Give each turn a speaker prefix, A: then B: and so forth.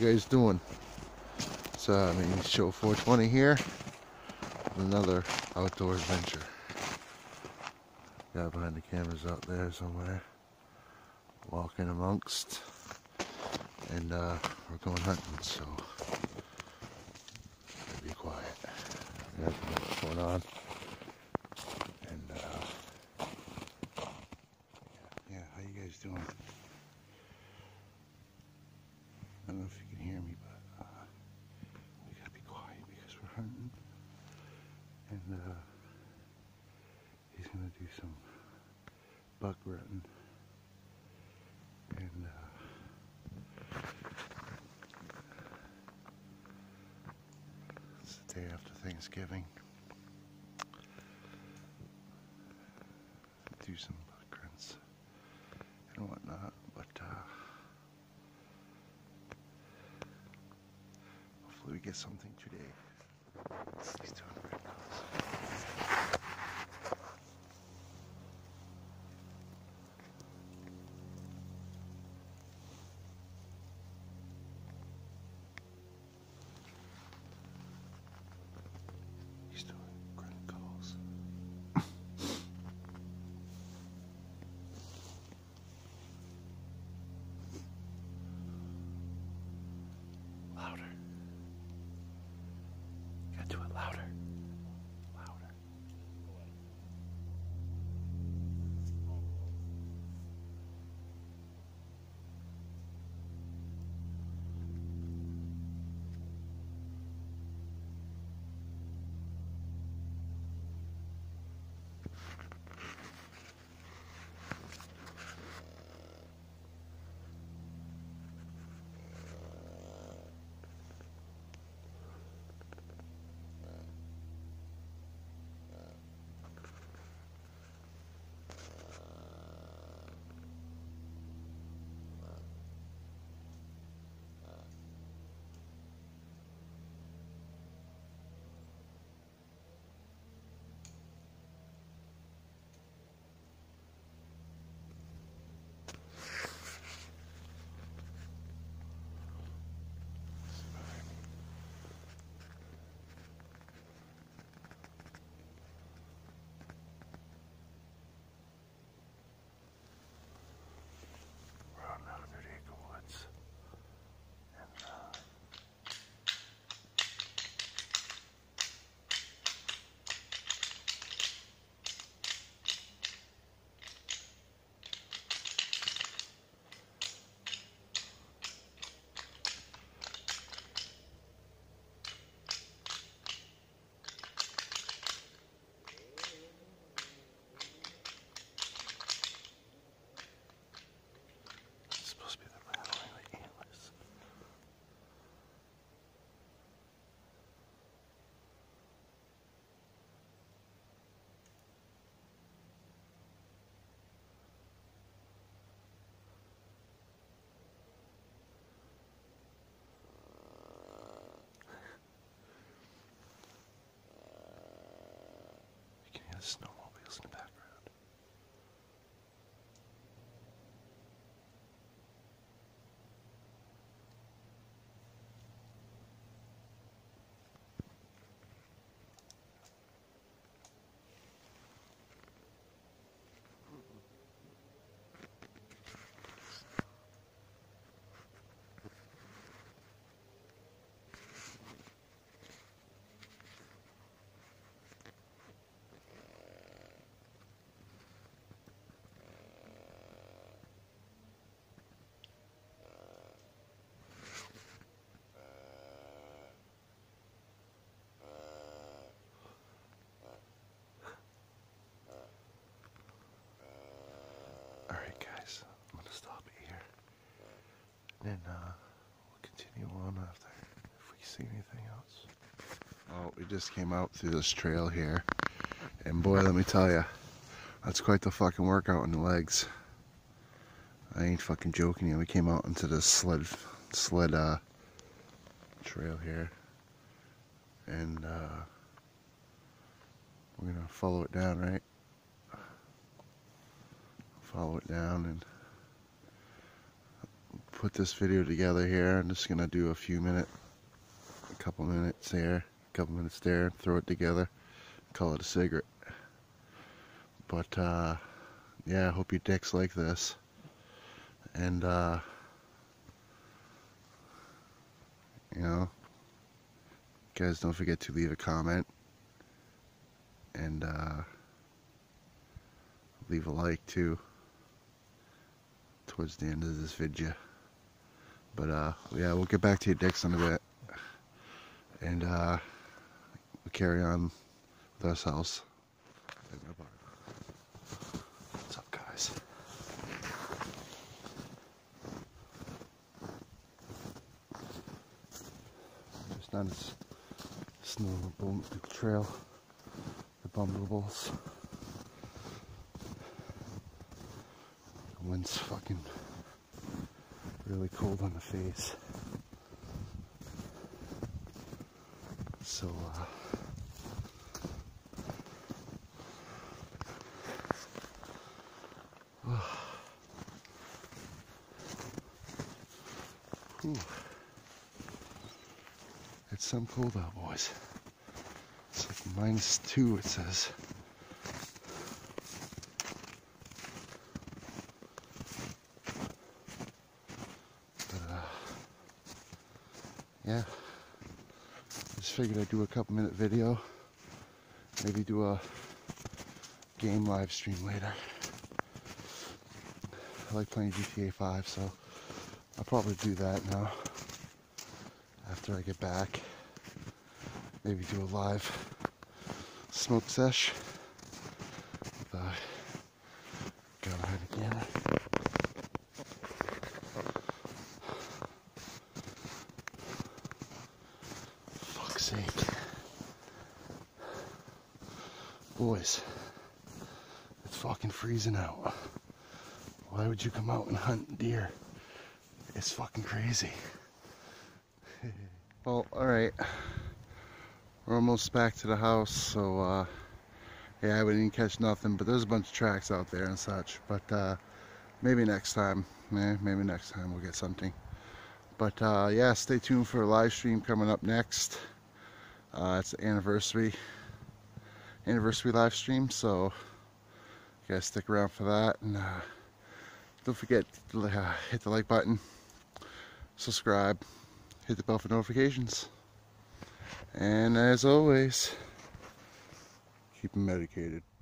A: guys doing? It's Maine Show 420 here. Another outdoor adventure. Guy behind the camera's out there somewhere, walking amongst, and we're going hunting, so be quiet. You guys know what's going on. And yeah, how you guys doing? I don't know if you can hear me, but we gotta be quiet because we're hunting. And he's gonna do some buck rutting. And it's the day after Thanksgiving. Do some buck runs and whatnot, but hopefully we get something today. He's doing very close. He's doing grunt calls. Louder. You gotta do it louder. Louder. Snowmobiles in the background. Alright guys, I'm gonna stop it here. And we'll continue on after if we see anything else. Oh, we just came out through this trail here. And boy, let me tell you, that's quite the fucking workout in the legs. I ain't fucking joking you. We came out into this sled trail here. And we're gonna follow it down, right? Follow it down and put this video together here. I'm just gonna do a couple minutes here, a couple minutes there, throw it together, call it a cigarette. But yeah, I hope you dicks like this. And you know, guys, don't forget to leave a comment and leave a like too towards the end of this video. But yeah, we'll get back to you dicks in a bit, and we'll carry on with ourselves. What's up, guys? Just on this snowmobile trail, the Bumbleables. The wind's fucking really cold on the face. So it's some cold out, boys. It's like -2, it says. But yeah, just figured I'd do a couple minute video, maybe do a game live stream later. I like playing GTA 5, so I'll probably do that now after I get back. Maybe do a live smoke sesh with go ahead again. Fuck's sake. Boys, it's fucking freezing out. Why would you come out and hunt deer? It's fucking crazy. Well, alright. We're almost back to the house, so yeah, we didn't catch nothing, but there's a bunch of tracks out there and such. But maybe next time. Maybe next time we'll get something. But yeah, stay tuned for a live stream coming up next. It's the anniversary live stream, so you guys stick around for that. And don't forget to hit the like button, subscribe, hit the bell for notifications, and as always, keep them medicated.